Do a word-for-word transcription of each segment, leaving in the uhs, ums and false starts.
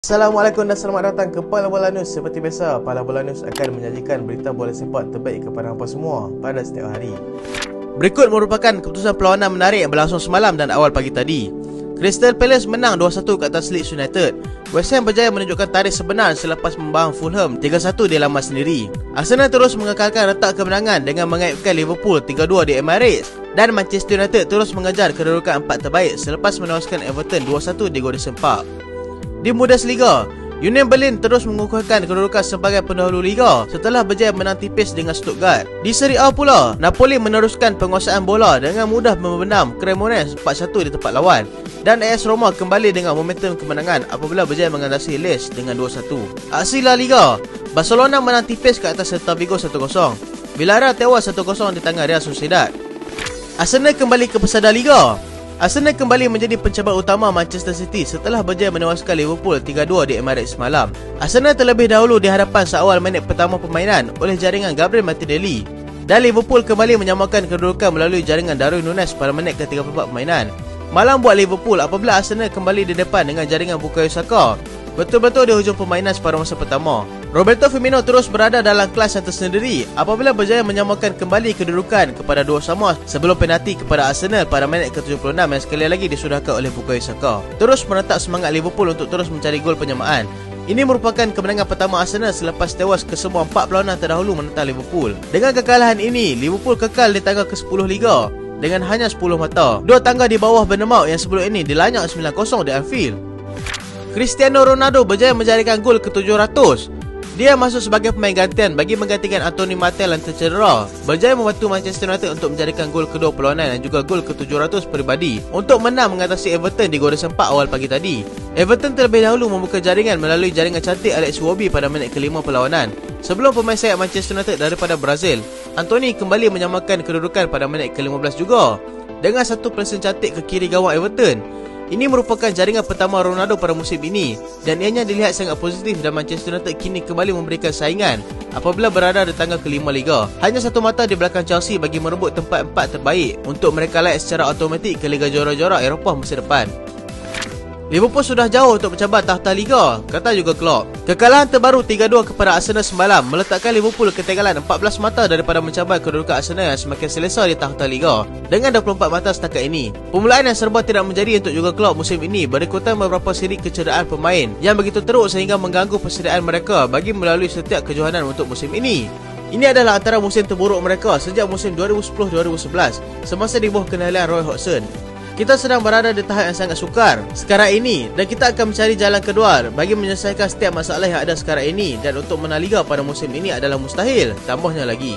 Assalamualaikum dan selamat datang ke Pala Bola News. Seperti biasa, Pala Bola News akan menyajikan berita bola sepak terbaik kepada hampa semua pada setiap hari. Berikut merupakan keputusan perlawanan menarik yang berlangsung semalam dan awal pagi tadi. Crystal Palace menang dua satu ke atas Leeds United. West Ham berjaya menunjukkan tarikh sebenar selepas membahang Fulham tiga satu di laman sendiri. Arsenal terus mengekalkan retak kemenangan dengan mengaibkan Liverpool tiga dua di Emirates. Dan Manchester United terus mengejar kedudukan empat terbaik selepas menewaskan Everton dua satu di Goodison Park. Di Bundesliga, Union Berlin terus mengukuhkan kedudukan sebagai pendahulu liga setelah berjaya menang tipis dengan Stuttgart. Di Serie A pula, Napoli meneruskan penguasaan bola dengan mudah membenam Cremonese empat satu di tempat lawan. Dan A S Roma kembali dengan momentum kemenangan apabila berjaya mengatasi Lecce dengan dua satu. Aksi La Liga, Barcelona menang tipis ke atas Celta Vigo satu kosong. Villarreal tewas satu kosong di tangan Real Sociedad. Arsenal kembali ke pesada liga. Arsenal kembali menjadi pencabar utama Manchester City setelah berjaya menewaskan Liverpool tiga dua di Emirates semalam. Arsenal terlebih dahulu di hadapan seawal minit pertama permainan oleh jaringan Gabriel Martinelli. Dan Liverpool kembali menyamakan kedudukan melalui jaringan Darwin Núñez pada minit ke tiga puluh empat permainan. Malam buat Liverpool apabila Arsenal kembali di depan dengan jaringan Bukayo Saka. Betul-betul di hujung permainan separuh masa pertama. Roberto Firmino terus berada dalam kelas yang tersendiri apabila berjaya menyamakan kembali kedudukan kepada dua sama sebelum penalti kepada Arsenal pada minit ke tujuh puluh enam yang sekali lagi disudahkan oleh Bukayo Saka. Terus menetap semangat Liverpool untuk terus mencari gol penyamaan. Ini merupakan kemenangan pertama Arsenal selepas tewas kesemua empat perlawanan terdahulu menentang Liverpool. Dengan kekalahan ini, Liverpool kekal di tangga ke sepuluh liga dengan hanya sepuluh mata. Dua tangga di bawah Bournemouth yang sebelum ini dilanyak sembilan kosong di Anfield. Cristiano Ronaldo berjaya menjadikan gol ke tujuh ratus. Dia masuk sebagai pemain gantian bagi menggantikan Anthony Martial yang tercedera. Berjaya membantu Manchester United untuk menjadikan gol kedua perlawanan dan juga gol ke tujuh ratus peribadi untuk menang mengatasi Everton di Goodison Park awal pagi tadi. Everton terlebih dahulu membuka jaringan melalui jaringan cantik Alex Iwobi pada minit kelima perlawanan. Sebelum pemain sayap Manchester United daripada Brazil, Anthony kembali menyamakan kedudukan pada minit ke lima belas juga dengan satu pressing cantik ke kiri gawang Everton. Ini merupakan jaringan pertama Ronaldo pada musim ini dan ianya dilihat sangat positif dan Manchester United kini kembali memberikan saingan apabila berada di tangga kelima liga. Hanya satu mata di belakang Chelsea bagi merebut tempat empat terbaik untuk mereka layak secara automatik ke Liga Juara-Juara Eropah musim depan. Liverpool sudah jauh untuk mencabar takhta liga, kata juga Klopp. Kekalahan terbaru tiga dua kepada Arsenal semalam meletakkan Liverpool ketinggalan empat belas mata daripada mencabar kedudukan Arsenal yang semakin selesa di takhta liga dengan dua puluh empat mata setakat ini. Permulaan yang serba tidak menjadi untuk juga Klopp musim ini berikutan beberapa siri kecederaan pemain yang begitu teruk sehingga mengganggu persediaan mereka bagi melalui setiap kejohanan untuk musim ini. Ini adalah antara musim terburuk mereka sejak musim dua ribu sepuluh dua ribu sebelas semasa di bawah kendalian Roy Hodgson. Kita sedang berada di tahap yang sangat sukar sekarang ini dan kita akan mencari jalan keluar bagi menyelesaikan setiap masalah yang ada sekarang ini dan untuk menang liga pada musim ini adalah mustahil, tambahnya lagi.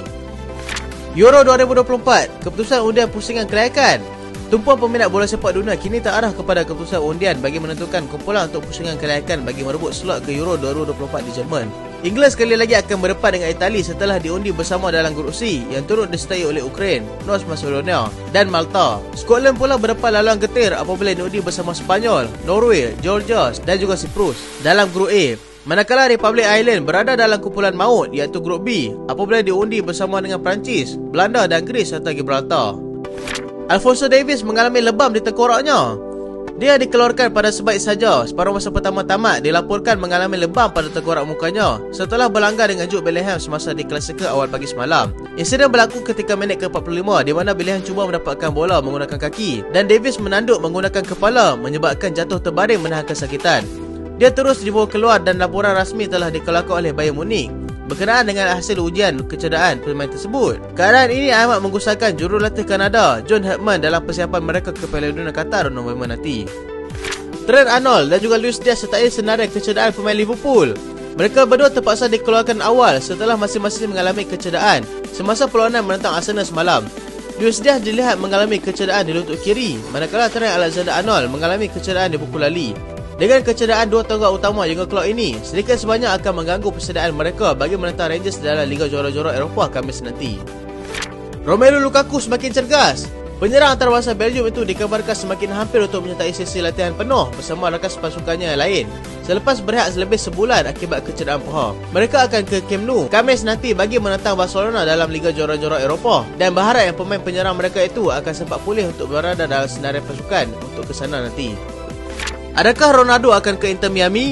Euro dua ribu dua puluh empat, keputusan undian pusingan kelayakan. Tumpuan peminat bola sepak dunia kini terarah kepada keputusan undian bagi menentukan kumpulan untuk pusingan kelayakan bagi merebut slot ke Euro dua ribu dua puluh empat di Jerman. Inggeris sekali lagi akan berdepan dengan Itali setelah diundi bersama dalam grup C yang turut disertai oleh Ukraine, North Macedonia dan Malta. Scotland pula berdepan laluan getir apabila diundi bersama Spanyol, Norway, Georgia dan juga Cyprus dalam grup A. Manakala Republic Ireland berada dalam kumpulan maut iaitu grup B apabila diundi bersama dengan Perancis, Belanda dan Greece serta Gibraltar. Alphonso Davies mengalami lebam di tengkoraknya. Dia dikeluarkan pada sebaik saja. Separuh masa pertama tamat dilaporkan mengalami lebam pada tengkorak mukanya setelah berlanggar dengan Jude Bellingham semasa di Klasika awal pagi semalam. Insiden berlaku ketika minit ke empat puluh lima di mana Bellingham cuba mendapatkan bola menggunakan kaki dan Davies menanduk menggunakan kepala menyebabkan jatuh terbaring menahan kesakitan. Dia terus dibawa keluar dan laporan rasmi telah dikeluarkan oleh Bayern Munich berkenaan dengan hasil ujian kecederaan pemain tersebut. Keadaan ini amat menggusarkan jurulatih Kanada John Herdman dalam persiapan mereka ke Piala Dunia Qatar November nanti. Trent Arnold dan juga Luis Diaz sertai senarai kecederaan pemain Liverpool. Mereka berdua terpaksa dikeluarkan awal setelah masing-masing mengalami kecederaan semasa perlawanan menentang Arsenal semalam. Luis Diaz dilihat mengalami kecederaan di lutut kiri, manakala Trent Alexander-Arnold mengalami kecederaan di buku lali. Dengan kecederaan dua tonggak utama juga klub ini, sedikit sebanyak akan mengganggu persediaan mereka bagi menentang Rangers dalam Liga Juara-Juara Eropah Khamis nanti. Romelu Lukaku semakin cergas. Penyerang antarabangsa Belgium itu dikabarkan semakin hampir untuk menyertai sesi latihan penuh bersama rakan sepasukannya yang lain selepas berehat lebih sebulan akibat kecederaan paha. Mereka akan ke Camp Nou Khamis nanti bagi menentang Barcelona dalam Liga Juara-Juara Eropah dan berharap yang pemain penyerang mereka itu akan sempat pulih untuk berada dalam senarai pasukan untuk ke sana nanti. Adakah Ronaldo akan ke Inter Miami?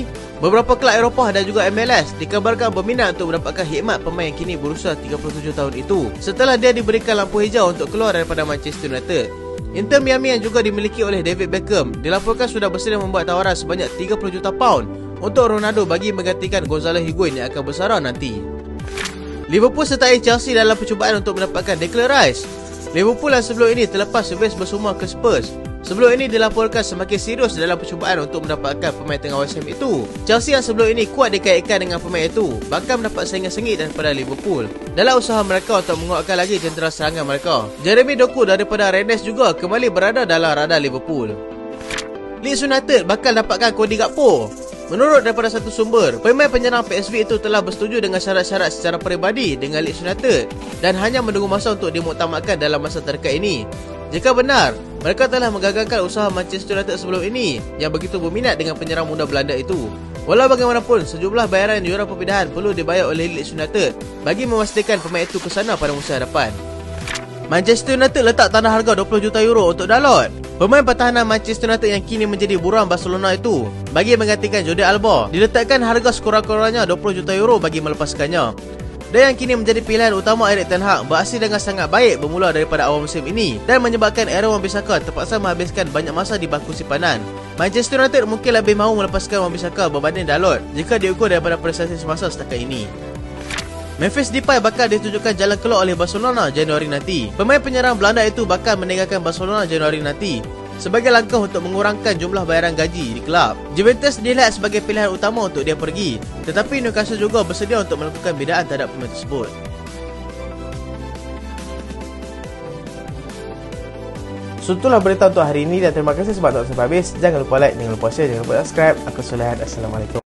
Beberapa kelab Eropah dan juga M L S dikabarkan berminat untuk mendapatkan khidmat pemain yang kini berusia tiga puluh tujuh tahun itu setelah dia diberikan lampu hijau untuk keluar daripada Manchester United. Inter Miami yang juga dimiliki oleh David Beckham dilaporkan sudah bersedia membuat tawaran sebanyak tiga puluh juta pound untuk Ronaldo bagi menggantikan Gonzalo Higuain yang akan bersara nanti. Liverpool sertai Chelsea dalam percubaan untuk mendapatkan Declan Rice. Liverpool yang sebelum ini terlepas servis bersumma ke Spurs. Sebelum ini dilaporkan semakin serius dalam percubaan untuk mendapatkan pemain tengah West Ham itu. Chelsea yang sebelum ini kuat dikaitkan dengan pemain itu bakal mendapat saingan sengit daripada Liverpool dalam usaha mereka untuk menguatkan lagi jentera serangan mereka. Jeremy Doku daripada Rennes juga kembali berada dalam radar Liverpool. Leeds United bakal dapatkan Cody Gakpo. Menurut daripada satu sumber, pemain penyerang P S V itu telah bersetuju dengan syarat-syarat secara peribadi dengan Leeds United dan hanya menunggu masa untuk dimuktamadkan dalam masa terdekat ini. Jika benar, mereka telah menggagalkan usaha Manchester United sebelum ini yang begitu berminat dengan penyerang muda Belanda itu. Walau bagaimanapun, sejumlah bayaran yuran perpindahan perlu dibayar oleh Leeds United bagi memastikan pemain itu ke sana pada musim hadapan. Manchester United letak tanda harga dua puluh juta euro untuk Dalot. Pemain pertahanan Manchester United yang kini menjadi buruan Barcelona itu bagi menggantikan Jordi Alba diletakkan harga sekurang-kurangnya dua puluh juta euro bagi melepaskannya. Dan yang kini menjadi pilihan utama Erik ten Hag beraksi dengan sangat baik bermula daripada awal musim ini dan menyebabkan Aaron Wan-Bissaka terpaksa menghabiskan banyak masa di bangku simpanan. Manchester United mungkin lebih mahu melepaskan Wan-Bissaka berbanding Dalot jika diukur daripada prestasi semasa setakat ini. Memphis Depay bakal ditunjukkan jalan keluar oleh Barcelona Januari nanti. Pemain penyerang Belanda itu bakal meninggalkan Barcelona Januari nanti sebagai langkah untuk mengurangkan jumlah bayaran gaji di kelab. Juventus dilihat sebagai pilihan utama untuk dia pergi, tetapi Newcastle juga bersedia untuk melakukan bidaan terhadap pemain tersebut. So, itulah berita untuk hari ini dan terima kasih sebab tonton sampai habis. Jangan lupa like, jangan lupa share, jangan lupa subscribe. Aku Sulehan. Assalamualaikum.